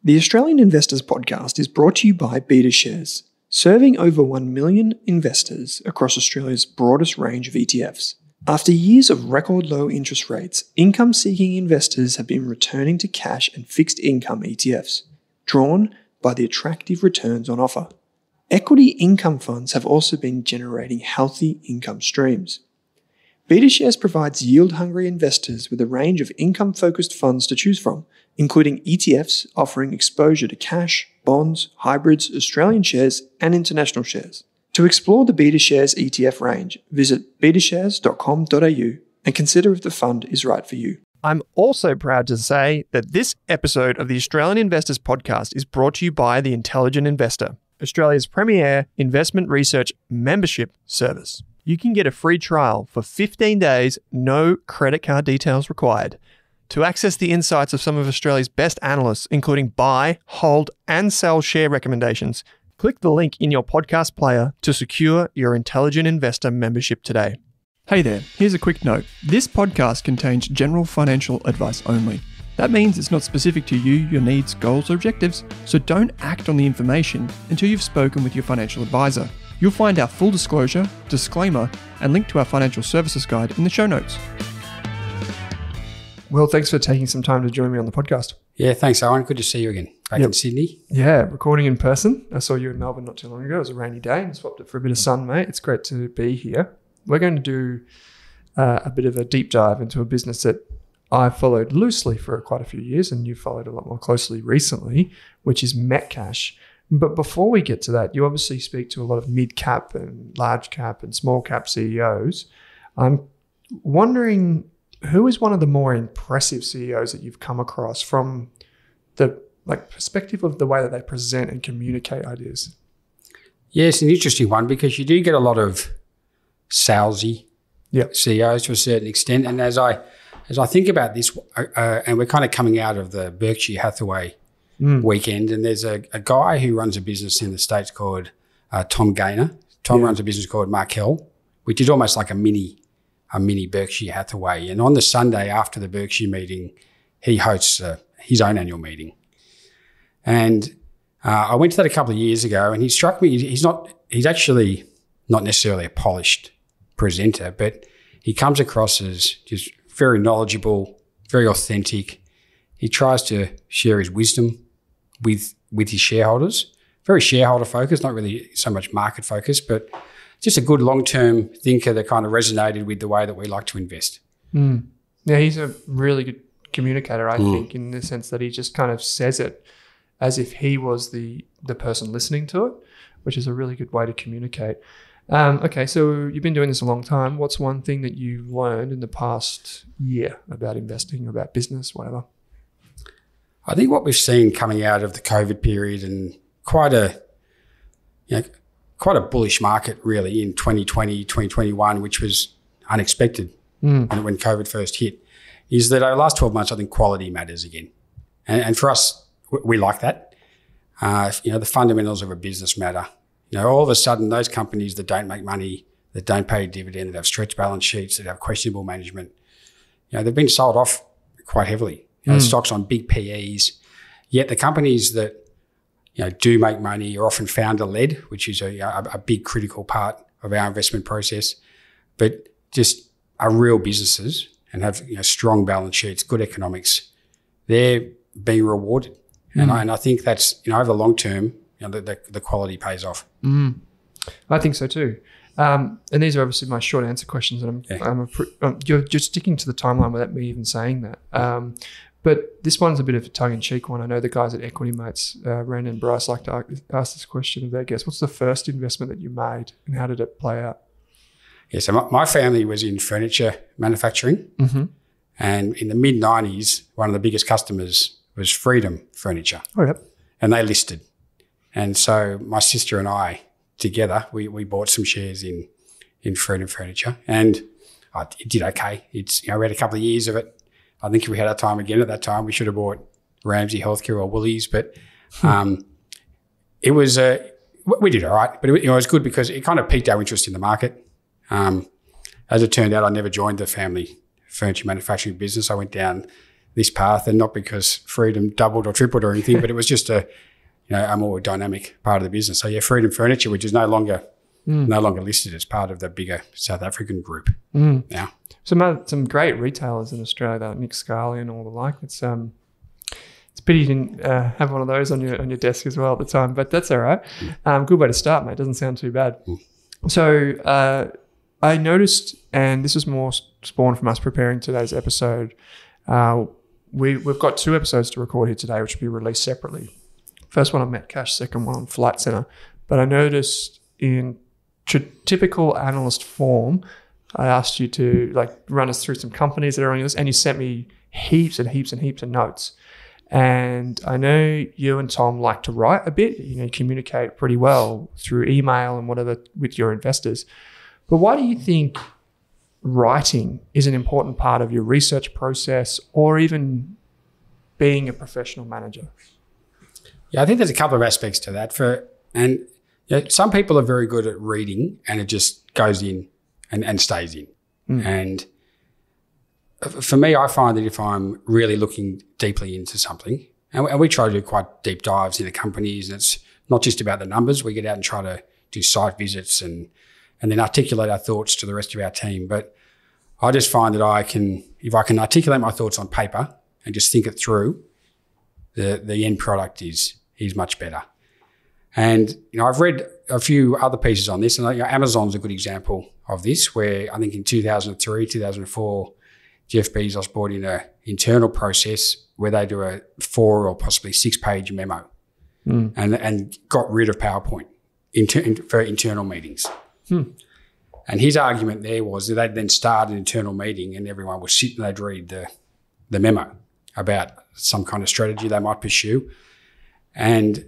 The Australian Investors Podcast is brought to you by BetaShares, serving over 1 million investors across Australia's broadest range of ETFs. After years of record low interest rates, income-seeking investors have been returning to cash and fixed income ETFs, drawn by the attractive returns on offer. Equity income funds have also been generating healthy income streams. BetaShares provides yield-hungry investors with a range of income-focused funds to choose from, including ETFs offering exposure to cash, bonds, hybrids, Australian shares, and international shares. To explore the BetaShares ETF range, visit betashares.com.au and consider if the fund is right for you. I'm also proud to say that this episode of the Australian Investors Podcast is brought to you by The Intelligent Investor, Australia's premier investment research membership service. You can get a free trial for 15 days, no credit card details required. To access the insights of some of Australia's best analysts, including buy, hold, and sell share recommendations, click the link in your podcast player to secure your Intelligent Investor membership today. Hey there, here's a quick note. This podcast contains general financial advice only. That means it's not specific to you, your needs, goals, or objectives, so don't act on the information until you've spoken with your financial advisor. You'll find our full disclosure, disclaimer, and link to our financial services guide in the show notes. Well, thanks for taking some time to join me on the podcast. Yeah, thanks, Owen. Good to see you again. Back in Sydney. Yeah, recording in person. I saw you in Melbourne not too long ago. It was a rainy day and swapped it for a bit of sun, mate. It's great to be here. We're going to do a bit of a deep dive into a business that I followed loosely for quite a few years, and you followed a lot more closely recently, which is Metcash. But before we get to that, you obviously speak to a lot of mid-cap and large-cap and small-cap CEOs. I'm wondering, who is one of the more impressive CEOs that you've come across from the perspective of the way that they present and communicate ideas? Yeah, it's an interesting one because you do get a lot of salesy CEOs to a certain extent. And as I think about this, and we're kind of coming out of the Berkshire Hathaway weekend, and there's a guy who runs a business in the States called Tom Gaynor. Tom runs a business called Markel, which is almost like a mini Berkshire Hathaway. And on the Sunday after the Berkshire meeting, he hosts his own annual meeting. And I went to that a couple of years ago, and he struck me. He's actually not necessarily a polished presenter, but he comes across as just very knowledgeable, very authentic. He tries to share his wisdom with his shareholders. Very shareholder focused, not really so much market focused, but just a good long-term thinker that kind of resonated with the way that we like to invest. Yeah, he's a really good communicator, I think, in the sense that he just kind of says it as if he was the person listening to it, which is a really good way to communicate. Okay, so you've been doing this a long time. What's one thing that you've learned in the past year about investing, about business, whatever? I think what we've seen coming out of the COVID period and quite a bullish market really in 2020, 2021, which was unexpected when COVID first hit, is that over the last 12 months, I think quality matters again. And for us, we like that. The fundamentals of a business matter. All of a sudden, those companies that don't make money, that don't pay a dividend, that have stretched balance sheets, that have questionable management, they've been sold off quite heavily. Stocks on big PEs. Yet the companies that do make money are often founder-led, which is a big critical part of our investment process, but just are real businesses and have strong balance sheets, good economics. They're being rewarded, and I think that's over the long term, the quality pays off. I think so too. And these are obviously my short answer questions, and you're just sticking to the timeline without me even saying that. But this one's a bit of a tongue-in-cheek one. I know the guys at Equity Mates, Ren and Bryce, like to ask this question of their guests. What's the first investment that you made, and how did it play out? Yeah, so my family was in furniture manufacturing, and in the mid-90s, one of the biggest customers was Freedom Furniture, and they listed. And so my sister and I, together, we bought some shares in Freedom Furniture, and it did okay. We had a couple of years of it. I think if we had our time again at that time, we should have bought Ramsay Healthcare or Woolies, but it was we did all right. But it was good because it kind of piqued our interest in the market. As it turned out, I never joined the family furniture manufacturing business. I went down this path, and not because Freedom doubled or tripled or anything, but it was just a more dynamic part of the business. So Freedom Furniture, which is no longer listed as part of the bigger South African group now. Some great retailers in Australia, like Nick Scali and all the like. It's pity you didn't have one of those on your desk as well at the time, but that's all right. Good way to start, mate. Doesn't sound too bad. So I noticed, and this was more spawned from us preparing today's episode. We've got 2 episodes to record here today, which will be released separately. First one on Metcash, second one on Flight Centre. But I noticed in typical analyst form, I asked you to run us through some companies that are on your list, and you sent me heaps and heaps and heaps of notes. And I know you and Tom like to write a bit, communicate pretty well through email and whatever with your investors. But why do you think writing is an important part of your research process, or even being a professional manager? Yeah, I think there's a couple of aspects to that. Some people are very good at reading, and it just goes in and stays in. And for me, I find that if I'm really looking deeply into something, and we try to do quite deep dives into companies, and it's not just about the numbers. We get out and try to do site visits and then articulate our thoughts to the rest of our team. But I just find that if I can articulate my thoughts on paper and just think it through, the end product is much better. And I've read a few other pieces on this, and Amazon's a good example of this, where I think in 2003, 2004, Jeff Bezos brought in an internal process where they do a 4 or possibly 6-page memo and got rid of PowerPoint for internal meetings. And his argument there was that they'd then start an internal meeting and everyone would sit and they'd read the memo about some kind of strategy they might pursue. And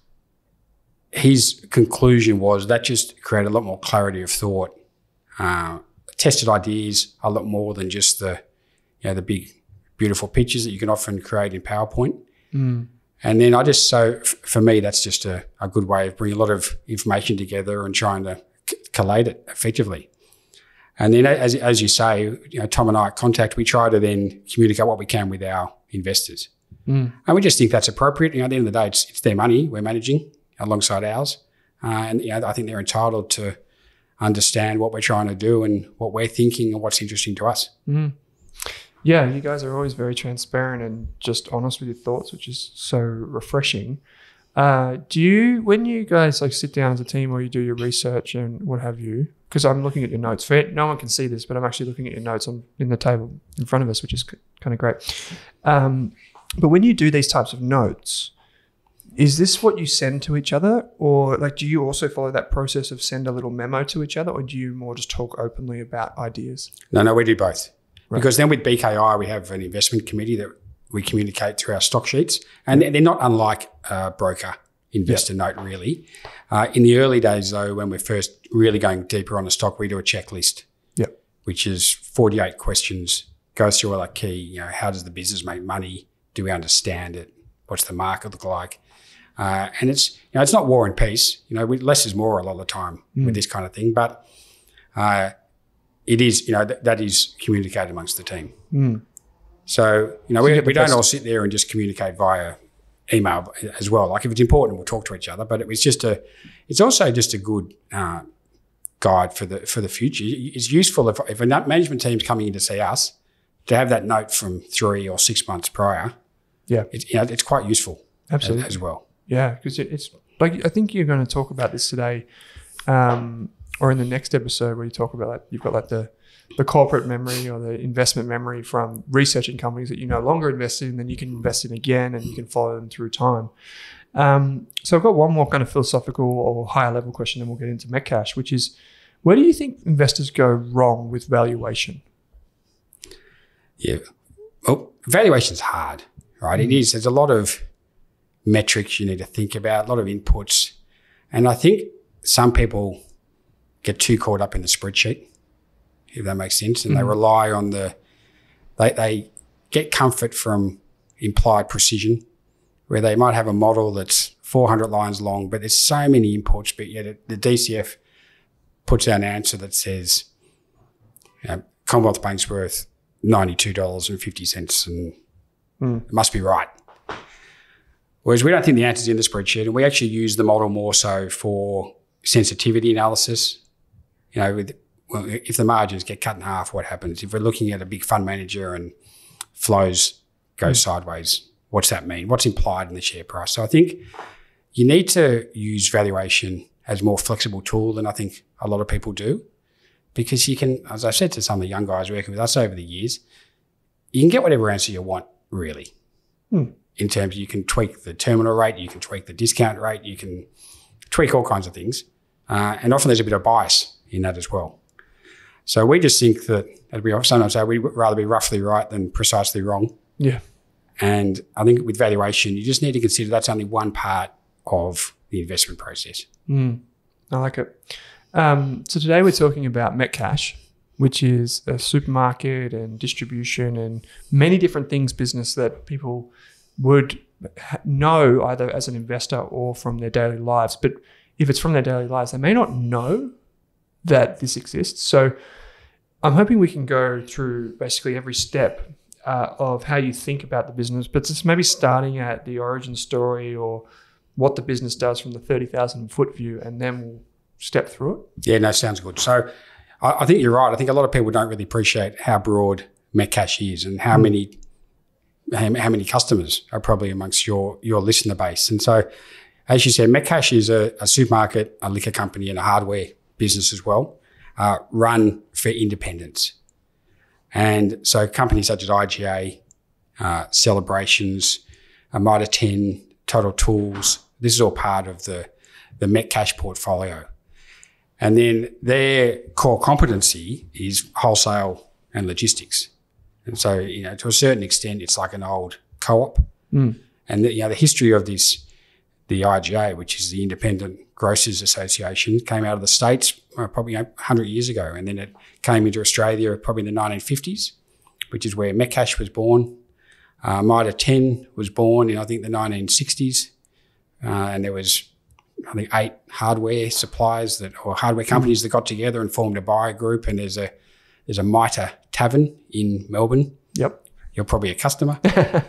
his conclusion was that just created a lot more clarity of thought, tested ideas a lot more than just the big, beautiful pictures that you can often create in PowerPoint. And then for me, that's just a good way of bringing a lot of information together and trying to collate it effectively. And then, as you say, Tom and I at Contact, we try to then communicate what we can with our investors. And we just think that's appropriate. At the end of the day, it's their money we're managing alongside ours. And I think they're entitled to understand what we're trying to do and what we're thinking and what's interesting to us. Yeah, you guys are always very transparent and just honest with your thoughts, which is so refreshing. When you guys sit down as a team or you do your research and what have you, because I'm looking at your notes, no one can see this, but I'm actually looking at your notes in the table in front of us, which is kind of great. But when you do these types of notes, is this what you send to each other, or do you also follow that process of send a little memo to each other, or do you more just talk openly about ideas? No, we do both. Right. Because then with BKI, we have an investment committee that we communicate through our stock sheets, and they're not unlike a broker investor note, really. In the early days, though, when we're first really going deeper on a stock, we do a checklist, which is 48 questions, goes through all our key, how does the business make money? Do we understand it? What's the market look like? And it's not war and peace. Less is more a lot of the time with this kind of thing, but it is, that is communicated amongst the team. So, we don't all sit there and just communicate via email as well. If it's important, we'll talk to each other, but it's also just a good guide for the future. It's useful if a management team's coming in to see us to have that note from 3 or 6 months prior. Yeah. It's quite useful. Absolutely. As well. Yeah, because it's I think you're going to talk about this today, or in the next episode where you talk about you've got the corporate memory or the investment memory from researching companies that you no longer invest in, then you can invest in again and you can follow them through time. So I've got one more kind of philosophical or higher level question, and we'll get into Metcash, which is, where do you think investors go wrong with valuation? Yeah, well, valuation's hard, right? It is. There's a lot of metrics you need to think about, a lot of inputs. And I think some people get too caught up in the spreadsheet, if that makes sense, and they rely on they get comfort from implied precision, where they might have a model that's 400 lines long, but there's so many inputs, but yet the DCF puts out an answer that says Commonwealth Bank's worth $92.50 and It must be right. Whereas we don't think the answer's in the spreadsheet, and we actually use the model more so for sensitivity analysis. If the margins get cut in half, what happens? If we're looking at a big fund manager and flows go sideways, what's that mean? What's implied in the share price? So I think you need to use valuation as a more flexible tool than I think a lot of people do, because you can, as I said to some of the young guys working with us over the years, you can get whatever answer you want, really. In terms of you can tweak the terminal rate, you can tweak the discount rate, you can tweak all kinds of things. And often there's a bit of bias in that as well. So we just think that, as we sometimes say, we'd rather be roughly right than precisely wrong. Yeah. And I think with valuation, you just need to consider that's only one part of the investment process. I like it. So today we're talking about Metcash, which is a supermarket and distribution and many different things business that people would know either as an investor or from their daily lives. But if it's from their daily lives, they may not know that this exists. So I'm hoping we can go through basically every step of how you think about the business, but just maybe starting at the origin story or what the business does from the 30,000 foot view, and then we'll step through it. Yeah, no, sounds good. So I think you're right. I think a lot of people don't really appreciate how broad Metcash is and how many customers are probably amongst your listener base. And so, as you said, Metcash is a supermarket, a liquor company, and a hardware business as well, run for independents. And so companies such as IGA, Celebrations, Mitre 10, Total Tools, this is all part of the Metcash portfolio. And then their core competency is wholesale and logistics. And so, to a certain extent, it's like an old co-op. And the history of this, the IGA, which is the Independent Grocers Association, came out of the States probably 100 years ago. And then it came into Australia probably in the 1950s, which is where Metcash was born. Mitre 10 was born in, I think, the 1960s. And there was, I think, 8 hardware suppliers or hardware companies that got together and formed a buyer group. And there's a Mitre Tavern in Melbourne. Yep. You're probably a customer.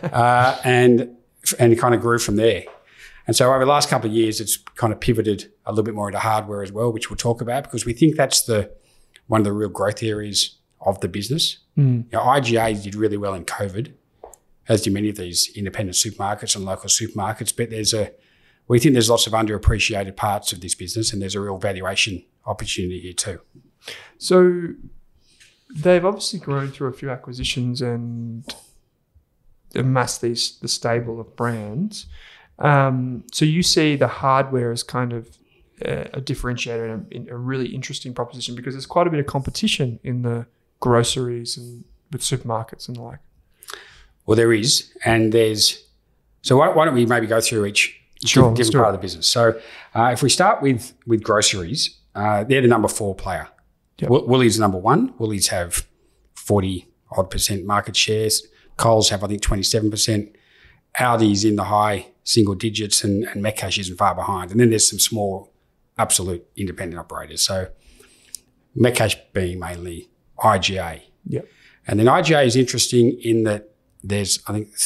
And it kind of grew from there. And so over the last couple of years, it's kind of pivoted a little bit more into hardware as well, which we'll talk about, because we think that's one of the real growth areas of the business. IGA did really well in COVID, as did many of these independent supermarkets and local supermarkets. But we think there's lots of underappreciated parts of this business, and there's a real valuation opportunity here too. So they've obviously grown through a few acquisitions and amassed the stable of brands. So you see the hardware as kind of a differentiator and a really interesting proposition, because there's quite a bit of competition in the groceries and with supermarkets and the like. Well, there is, and so why don't we maybe go through each different part of the business. So if we start with groceries, they're the number 4 player. Yep. Woolies number 1. Woolies have 40-odd% market shares. Coles have, I think, 27%. Aldi's in the high single digits, and Metcash isn't far behind. And then there's some small absolute independent operators. So Metcash being mainly IGA. Yep. And then IGA is interesting in that there's, I think,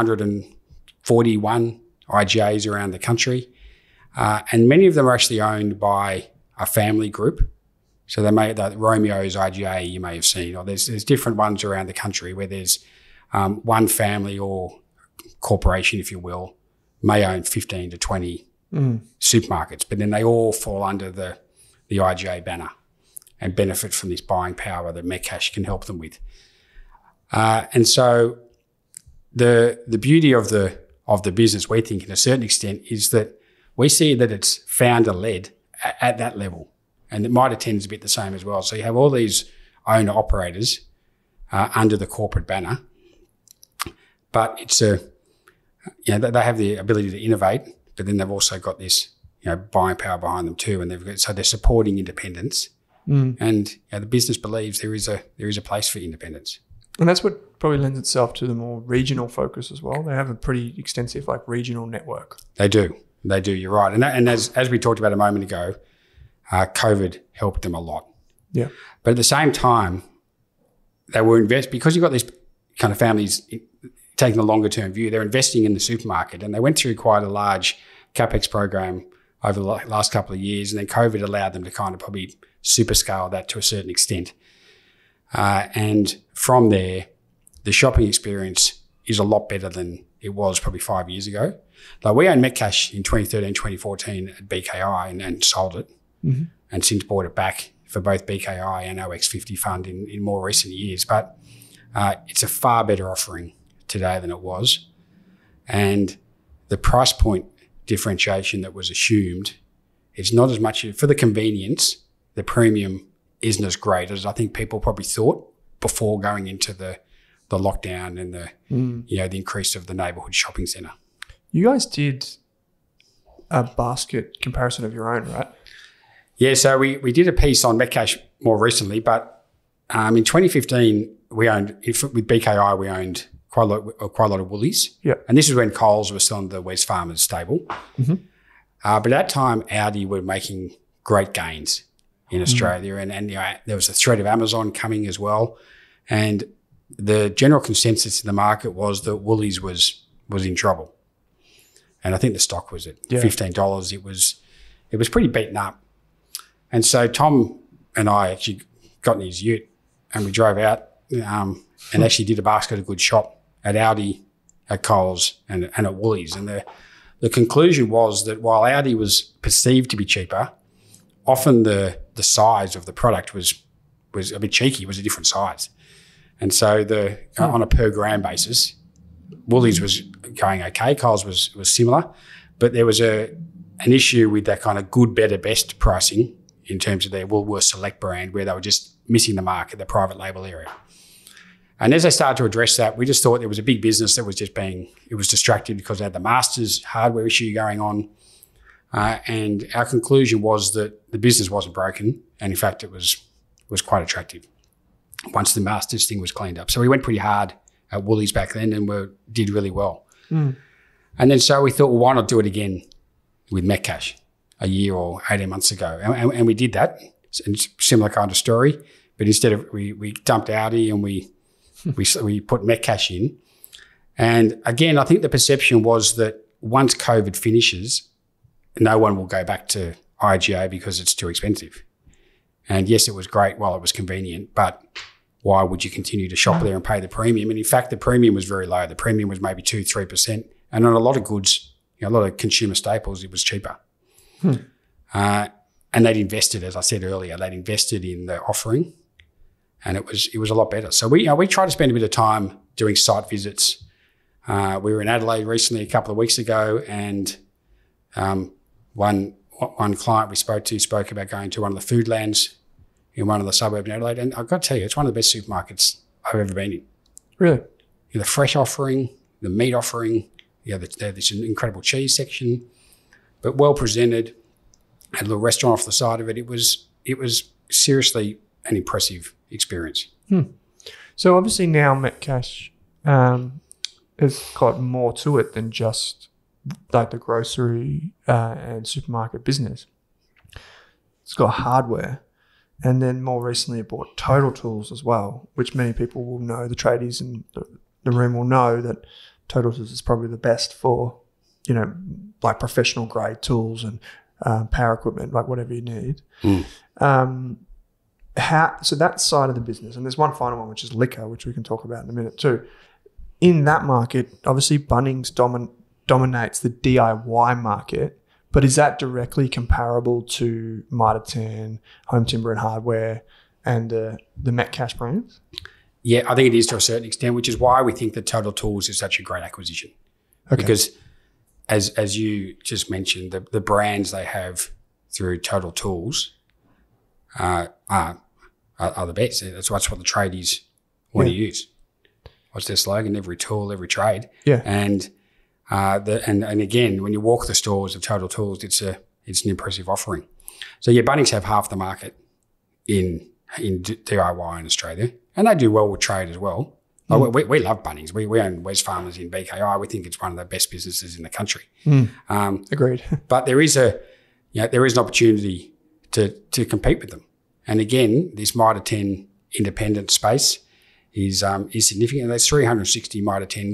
1,341 IGAs around the country. And many of them are actually owned by a family group. So the Romeo's IGA you may have seen, or there's different ones around the country where there's one family or corporation, if you will, may own 15 to 20 supermarkets, but then they all fall under the IGA banner and benefit from this buying power that Metcash can help them with. And so the beauty of the business, we think, in a certain extent, is that we see that it's founder-led at that level. And it might attend a bit the same as well. So you have all these owner-operators under the corporate banner, but it's they have the ability to innovate, but then they've also got this buying power behind them too, and so they're supporting independence. And the business believes there is a place for independence. And that's what probably lends itself to the more regional focus as well. They have a pretty extensive regional network. They do. You're right. And as we talked about a moment ago, COVID helped them a lot. Yeah. But at the same time, they were because you've got these kind of families taking a longer term view. They're investing in the supermarket, and they went through quite a large CapEx program over the last couple of years, and then COVID allowed them to kind of probably super scale that to a certain extent. And from there, the shopping experience is a lot better than it was probably 5 years ago. Like we owned Metcash in 2013, 2014 at BKI and sold it, and since bought it back for both BKI and OX50 fund in more recent years. But it's a far better offering today than it was. And the price point differentiation that was assumed, it's not as much for the convenience. The premium isn't as great as I think people probably thought before going into the lockdown and the increase of the neighbourhood shopping centre. You guys did a basket comparison of your own, right? Yeah, so we did a piece on Metcash more recently, but in 2015 we owned with BKI we owned quite a lot of Woolies. Yeah, and this is when Coles was still on the Wesfarmers stable. But at that time, Aldi were making great gains in Australia, and there was a threat of Amazon coming as well, and the general consensus in the market was that Woolies was in trouble, and I think the stock was at $15. It was pretty beaten up, and so Tom and I actually got in his ute and we drove out and actually did a basket of good shop at Aldi, at Coles, and at Woolies, and the conclusion was that while Aldi was perceived to be cheaper, often the size of the product was a bit cheeky. It was a different size. And so on a per gram basis, Woolies was going okay. Coles was similar, but there was an issue with that kind of good, better, best pricing in terms of their Woolworths Select brand, where they were just missing the mark at the private label area. And as they started to address that, we just thought there was a big business that was it was distracted because they had the Masters hardware issue going on. And our conclusion was that the business wasn't broken, and in fact it was quite attractive once the Masters thing was cleaned up. So we went pretty hard at Woolies back then and did really well. And then so we thought, well, why not do it again with Metcash a year or 18 months ago? And we did that. It's a similar kind of story, but instead of we dumped Aldi and we put Metcash in. And again, I think the perception was that once COVID finishes, no one will go back to IGA because it's too expensive. And yes, it was great while it was convenient, but why would you continue to shop there and pay the premium? And in fact, the premium was very low. The premium was maybe 2-3%. And on a lot of goods, a lot of consumer staples, it was cheaper. And they'd invested, as I said earlier, they'd invested in the offering, and it was a lot better. So we tried to spend a bit of time doing site visits. We were in Adelaide recently, a couple of weeks ago, and one client we spoke about going to one of the Foodlands in one of the suburbs in Adelaide, and I've got to tell you, it's one of the best supermarkets I've ever been in. Really? The fresh offering, the meat offering, there's an incredible cheese section, but well presented. Had a little restaurant off the side of it. It was seriously an impressive experience. So obviously now Metcash has got more to it than just like the grocery and supermarket business. It's got hardware, and then more recently it bought Total Tools as well, which many people will know. The tradies in the room will know that Total Tools is probably the best for, like professional grade tools and power equipment, like whatever you need. So that side of the business, and there's one final one, which is liquor, which we can talk about in a minute too. In that market, obviously Bunnings dominates the DIY market, but is that directly comparable to Mitre 10, Home Timber and Hardware, and the Metcash brands? Yeah, I think it is to a certain extent, which is why we think that Total Tools is such a great acquisition. Okay. Because as you just mentioned, the brands they have through Total Tools are the best. That's what the tradies want to use. What's their slogan? Every tool, every trade. Yeah. And again, when you walk the stores of Total Tools, it's an impressive offering. So yeah, Bunnings have half the market in DIY in Australia, and they do well with trade as well. We love Bunnings. We own Wesfarmers in BKI. We think it's one of the best businesses in the country. Agreed. But there is an opportunity to compete with them. And again, this Mitre 10 independent space is significant. There's 360 Mitre 10s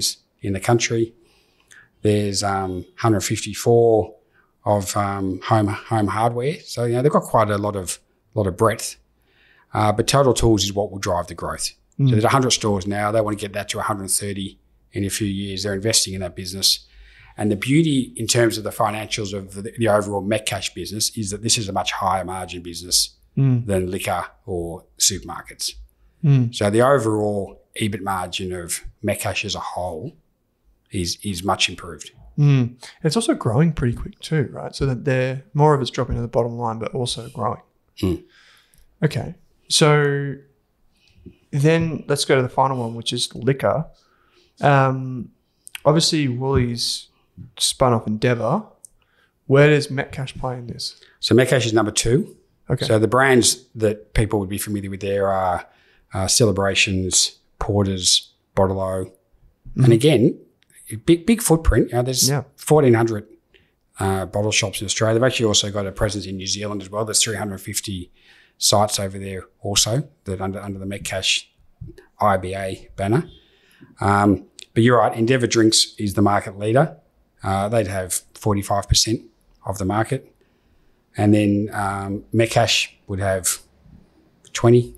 in the country. There's 154 of home hardware. So, they've got quite a lot of breadth. But Total Tools is what will drive the growth. So there's 100 stores now. They want to get that to 130 in a few years. They're investing in that business. And the beauty in terms of the financials of the overall Metcash business is that this is a much higher margin business than liquor or supermarkets. So the overall EBIT margin of Metcash as a whole is much improved. It's also growing pretty quick too, right? So that they're more of it's dropping to the bottom line, but also growing. Okay. So then let's go to the final one, which is liquor. Obviously, Woolies spun off Endeavour. Where does Metcash play in this? So Metcash is number 2. Okay. So the brands that people would be familiar with there are Celebrations, Porters, Bottle-O. And again, big footprint. There's 1,400 bottle shops in Australia. They've actually also got a presence in New Zealand as well. There's 350 sites over there also that under the Metcash IBA banner. But you're right, Endeavour Drinks is the market leader. They'd have 45% of the market. And then Metcash would have 20%,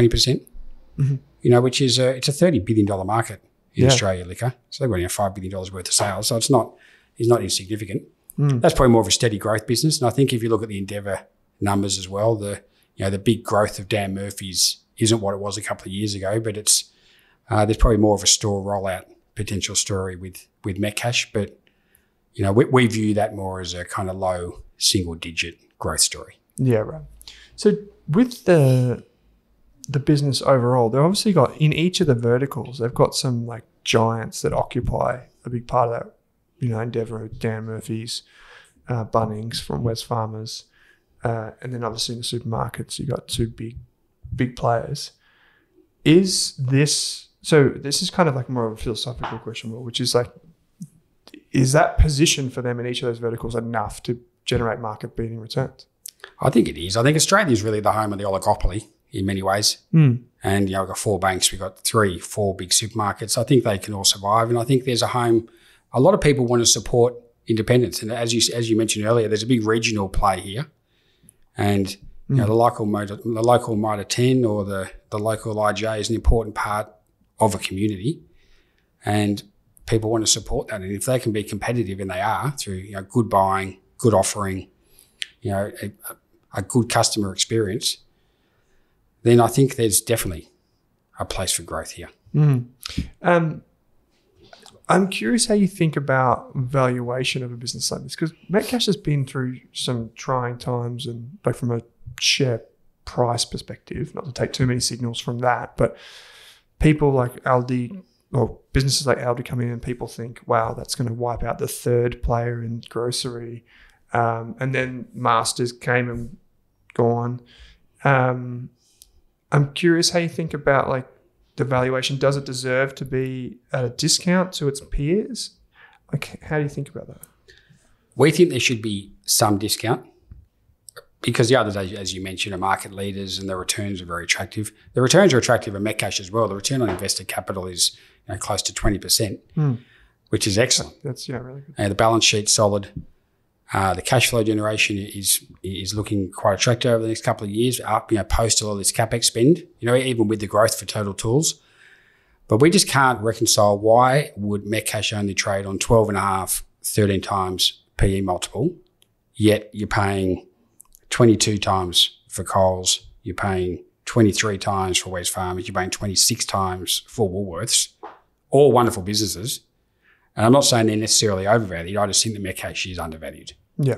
which is it's a $30 billion market in Australia liquor. So they've got $5 billion worth of sales. So it's not insignificant. That's probably more of a steady growth business. And I think if you look at the Endeavour numbers as well, the big growth of Dan Murphy's isn't what it was a couple of years ago, but it's there's probably more of a store rollout potential story with Metcash. But, we view that more as a kind of low single-digit growth story. Yeah, right. So with the business overall, they've obviously got, in each of the verticals, they've got some like giants that occupy a big part of that. Endeavour, Dan Murphy's, Bunnings from Wesfarmers, and then obviously in the supermarkets, you got 2 big players. This is kind of like more of a philosophical question, which is like, is that position for them in each of those verticals enough to generate market-beating returns? I think it is. I think Australia is really the home of the oligopoly in many ways. And, we've got 4 banks, we've got 4 big supermarkets. I think they can all survive. And I think there's a home. A lot of people want to support independence. And as you mentioned earlier, there's a big regional play here. And, the local Mitre 10 or the local IGA is an important part of a community. And people want to support that. And if they can be competitive, and they are, through good buying, good offering, a good customer experience, then I think there's definitely a place for growth here. I'm curious how you think about valuation of a business like this, because Metcash has been through some trying times, and like from a share price perspective, not to take too many signals from that, but people like Aldi or businesses like Aldi come in and people think, wow, that's going to wipe out the 3rd player in grocery. And then Masters came and gone. I'm curious how you think about like the valuation. Does it deserve to be at a discount to its peers? Like, how do you think about that? We think there should be some discount because the others, as you mentioned, are market leaders and the returns are very attractive. The returns are attractive in Metcash as well. The return on invested capital is close to 20%, which is excellent. That's really good. The balance sheet's solid. The cash flow generation is looking quite attractive over the next couple of years, up, post all this CapEx spend, even with the growth for Total Tools. But we just can't reconcile why would Metcash only trade on 12.5, 13 times PE multiple, yet you're paying 22 times for Coles, you're paying 23 times for Wesfarmers, you're paying 26 times for Woolworths, all wonderful businesses. And I'm not saying they're necessarily overvalued. I just think that Metcash is undervalued. Yeah.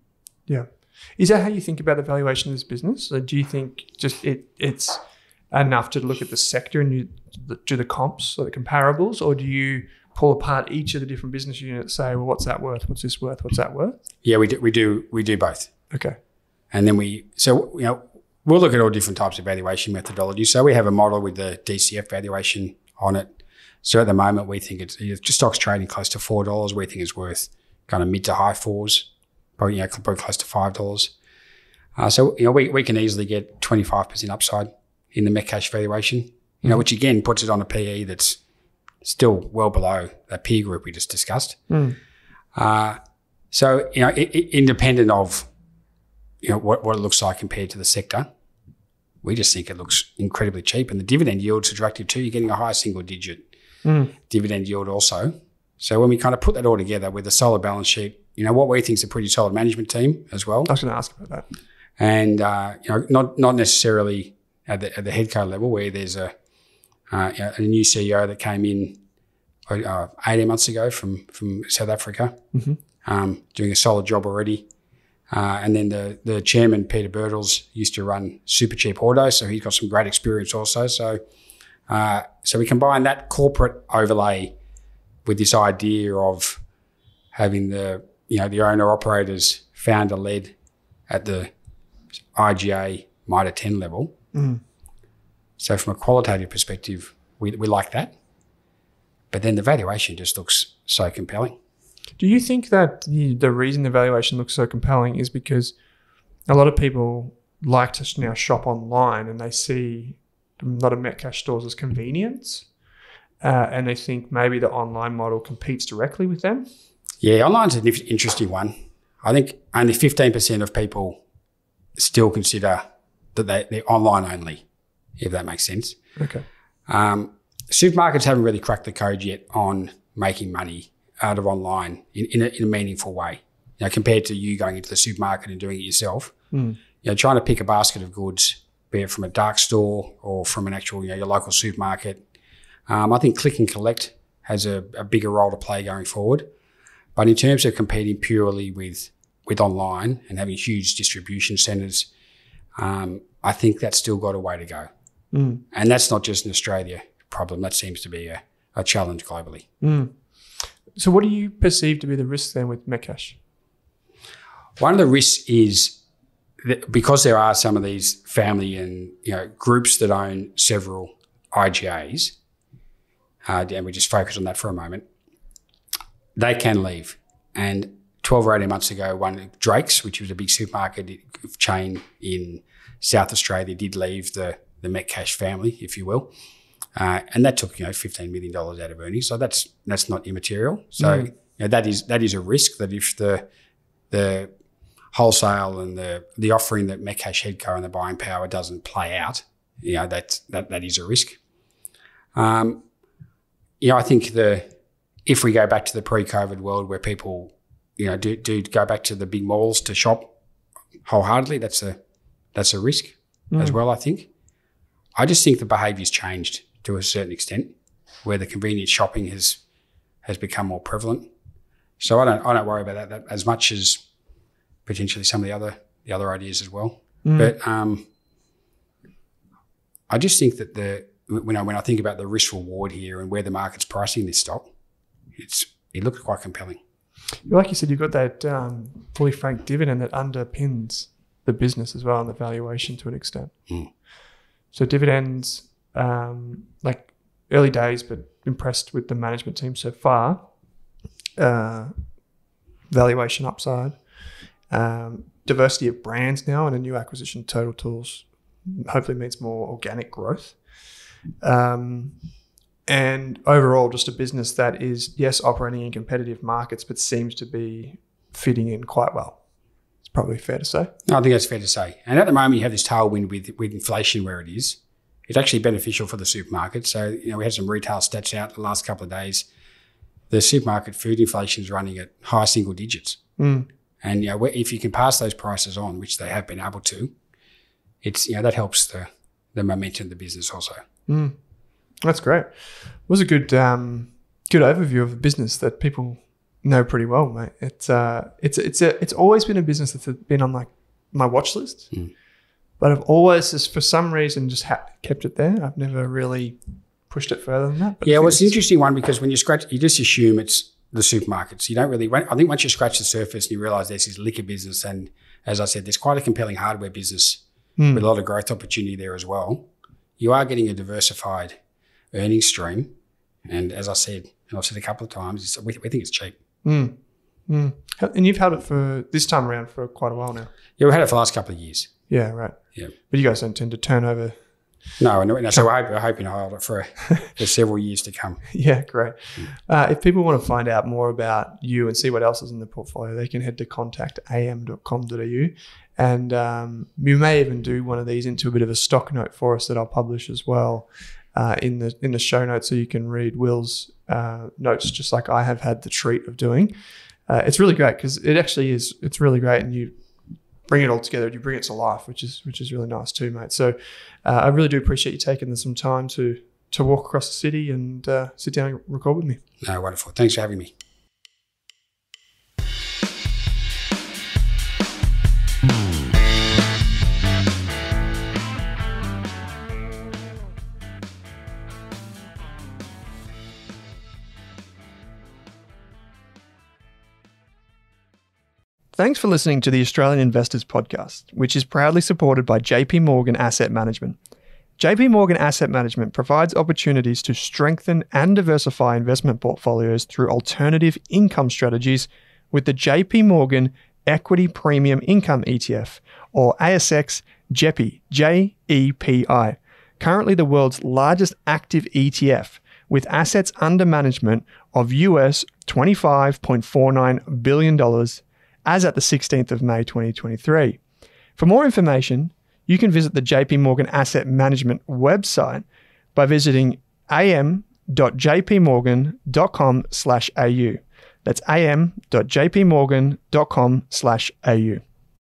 Is that how you think about the valuation of this business? Or do you think just it's enough to look at the sector and you do the comps or the comparables, or do you pull apart each of the different business units, say, well, what's that worth? What's this worth? What's that worth? Yeah, we do both. Okay. And then we'll look at all different types of valuation methodologies. So we have a model with the DCF valuation on it. So at the moment, we think it's just stock's trading close to $4. We think it's worth kind of mid to high 4s, probably close to $5. So we can easily get 25% upside in the Metcash valuation, which again puts it on a PE that's still well below that peer group we just discussed. So, independent of, what it looks like compared to the sector, we just think it looks incredibly cheap. And the dividend yield's attractive too. You're getting a high single-digit dividend yield also. So when we kind of put that all together with a solid balance sheet, what we think is a pretty solid management team as well. I was going to ask about that. And, not necessarily at the headco level where there's a new CEO that came in 18 months ago from South Africa, doing a solid job already. And then the chairman, Peter Birtles, used to run Super Cheap Auto, so he's got some great experience also. So we combine that corporate overlay with this idea of having the owner-operators founder-led at the IGA MITRE 10 level. So from a qualitative perspective, we like that. But then the valuation just looks so compelling. Do you think that the reason the valuation looks so compelling is because a lot of people like to now shop online and they see a lot of Metcash stores as convenience, and they think maybe the online model competes directly with them? Yeah, online's an interesting one. I think only 15% of people still consider that they're online only, if that makes sense. Okay. Supermarkets haven't really cracked the code yet on making money out of online in a meaningful way. Compared to you going into the supermarket and doing it yourself. Trying to pick a basket of goods, be it from a dark store or from an actual, your local supermarket. I think click and collect has a bigger role to play going forward. But in terms of competing purely with online and having huge distribution centres, I think that's still got a way to go. And that's not just an Australia problem. That seems to be a challenge globally. So what do you perceive to be the risks then with Metcash? One of the risks is that because there are some of these family and groups that own several IGAs, and we just focus on that for a moment, they can leave. And 12 or 18 months ago, one Drake's, which was a big supermarket chain in South Australia, did leave the Metcash family, if you will. And that took $15 million out of earnings, so that's not immaterial. So that is a risk that if the wholesale and the offering that Metcash Headco and the buying power doesn't play out, that is a risk. I think if we go back to the pre-COVID world where people do go back to the big malls to shop wholeheartedly, that's a risk as well. I think. I just think the behaviour's changed to a certain extent, where the convenience shopping has become more prevalent. So I don't worry about that as much as potentially some of the other ideas as well. But I just think that when I think about the risk reward here and where the market's pricing this stock, it looks quite compelling. Like you said, you've got that fully franked dividend that underpins the business as well and the valuation to an extent. So dividends, like early days, but impressed with the management team so far. Valuation upside, diversity of brands now, and a new acquisition, Total Tools, hopefully means more organic growth. And overall, just a business that is, yes, operating in competitive markets, but seems to be fitting in quite well. It's probably fair to say. No, I think that's fair to say. And at the moment, you have this tailwind with inflation where it is. It's actually beneficial for the supermarket. So, we had some retail stats out the last couple of days. The supermarket food inflation is running at high single digits. And, if you can pass those prices on, which they have been able to, it's, that helps the momentum of the business also. That's great. It was a good overview of a business that people know pretty well, mate. It's always been a business that's been on my watch list, but I've always just for some reason just kept it there. I've never really pushed it further than that. But yeah, it's an interesting one because when you scratch, you just assume it's the supermarkets. You don't really. I think once you scratch the surface and you realise there's this liquor business, and as I said, there's quite a compelling hardware business with a lot of growth opportunity there as well. You are getting a diversified earnings stream, and as I said, and I've said a couple of times, we think it's cheap. And you've held it for this time around for quite a while now. Yeah, we've had it for the last couple of years. Yeah, right. Yeah, but you guys don't tend to turn over No, so we're hoping to hold it for several years to come. Yeah, great. If people want to find out more about you and see what else is in the portfolio, they can head to contactam.com.au. And you may even do one of these into a bit of a stock note for us that I'll publish as well in the show notes, so you can read Will's notes, just like I have had the treat of doing. It's really great because it actually is. It's really great, and you bring it all together. You bring it to life, which is really nice too, mate. So I really do appreciate you taking some time to walk across the city and sit down and record with me. No, wonderful. Thanks for having me. Thanks for listening to the Australian Investors Podcast, which is proudly supported by JP Morgan Asset Management. JP Morgan Asset Management provides opportunities to strengthen and diversify investment portfolios through alternative income strategies with the JP Morgan Equity Premium Income ETF, or ASX JEPI, JEPI, currently the world's largest active ETF with assets under management of US $25.49 billion as at the 16th of May 2023. For more information, you can visit the JP Morgan Asset Management website by visiting am.jpmorgan.com/au. That's am.jpmorgan.com/au.